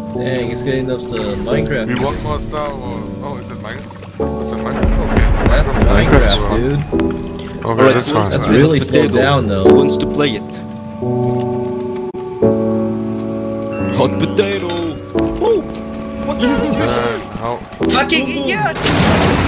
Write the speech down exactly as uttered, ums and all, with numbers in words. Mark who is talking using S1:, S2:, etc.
S1: Dang, it's getting up to Minecraft.
S2: We want more Star Wars. Oh, is it Minecraft? Is it Minecraft? Okay.
S1: That's Minecraft, dude.
S2: Okay,
S3: Alright,
S2: that's fine.
S1: That's really slowed down,
S3: Who
S1: though.
S3: wants to play it? Hot potato! Oh! What the
S2: Uh, how?
S4: Fucking idiot!